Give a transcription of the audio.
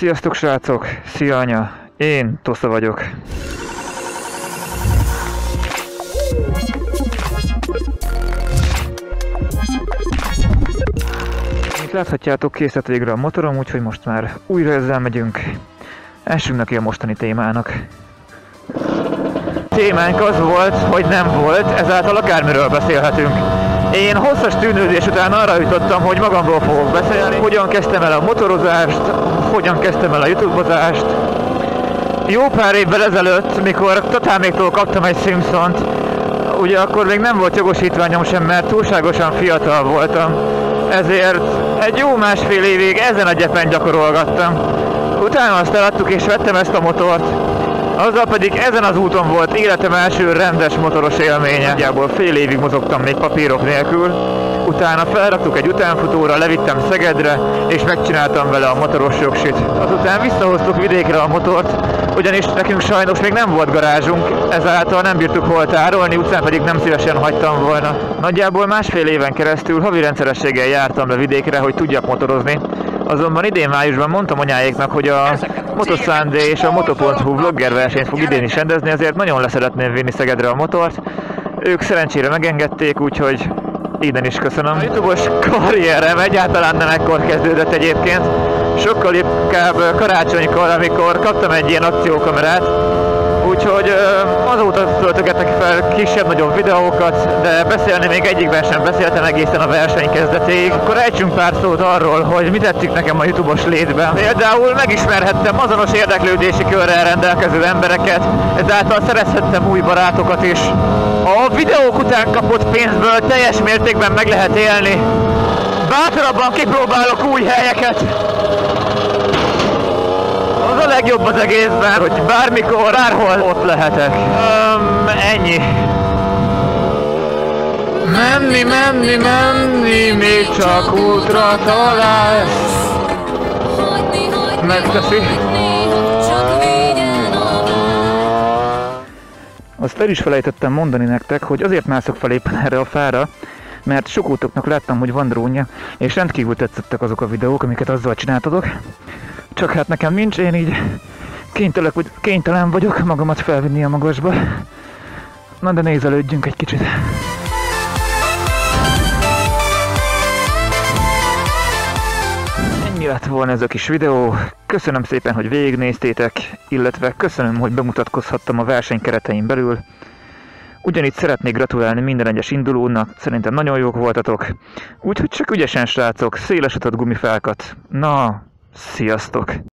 Sziasztok srácok! Szia anya! Én Tosza vagyok. Mint láthatjátok, kész lett végre a motorom, úgyhogy most már újra ezzel megyünk. Essünk neki a mostani témának. Témánk az volt, hogy nem volt, ezáltal akármiről beszélhetünk. Én hosszas tűnődés után arra jutottam, hogy magamról fogok beszélni, hogyan kezdtem el a motorozást, hogyan kezdtem el a YouTube-ozást. Jó pár évvel ezelőtt, mikor Tatáméktól kaptam egy Simpsont, ugye akkor még nem volt jogosítványom sem, mert túlságosan fiatal voltam. Ezért egy jó másfél évig ezen a gyepen gyakorolgattam. Utána azt eladtuk és vettem ezt a motort. Azzal pedig ezen az úton volt életem első rendes motoros élménye. Nagyjából fél évig mozogtam még papírok nélkül. Utána felraktuk egy utánfutóra, levittem Szegedre, és megcsináltam vele a motoros jogsit. Azután visszahoztuk vidékre a motort, ugyanis nekünk sajnos még nem volt garázsunk, ezáltal nem bírtuk hol tárolni, után pedig nem szívesen hagytam volna. Nagyjából másfél éven keresztül havi rendszerességgel jártam le vidékre, hogy tudjak motorozni. Azonban idén májusban mondtam anyáéknak, hogy a Motosunday és a Moto.hu vlogger versenyt fog idén is rendezni, ezért nagyon leszeretném vinni Szegedre a motort. Ők szerencsére megengedték, úgyhogy innen is köszönöm. A YouTube-os karrierem egyáltalán nem ekkor kezdődött egyébként. Sokkal inkább karácsonykor, amikor kaptam egy ilyen akciókamerát. Úgyhogy azóta töltögetek fel kisebb-nagyobb videókat, de beszélni még egyikben sem beszéltem egészen a verseny kezdetéig. Akkor ejtsünk pár szót arról, hogy mit tettük nekem a YouTube-os létben. Például megismerhettem azonos érdeklődési körrel rendelkező embereket, ezáltal szerezhettem új barátokat is. A videók után kapott pénzből teljes mértékben meg lehet élni. Bátrabban kipróbálok új helyeket. Az a legjobb az egészben, hogy bármikor, bárhol ott lehetek. Ennyi. Menni, menni, menni, még csak útra találsz. Megteszi. Azt el is felejtettem mondani nektek, hogy azért mászok fel éppen erre a fára, mert sokótoknak láttam, hogy van drónja, és rendkívül tetszettek azok a videók, amiket azzal csináltatok. Csak hát nekem nincs, én így kénytelen vagyok magamat felvinni a magasba. Na de nézelődjünk egy kicsit. Ennyi lett volna ez a kis videó. Köszönöm szépen, hogy végignéztétek, illetve köszönöm, hogy bemutatkozhattam a verseny keretein belül. Ugyanígy szeretnék gratulálni minden egyes indulónak, szerintem nagyon jók voltatok. Úgyhogy csak ügyesen srácok, széles utat gumifákat. Na, sziasztok!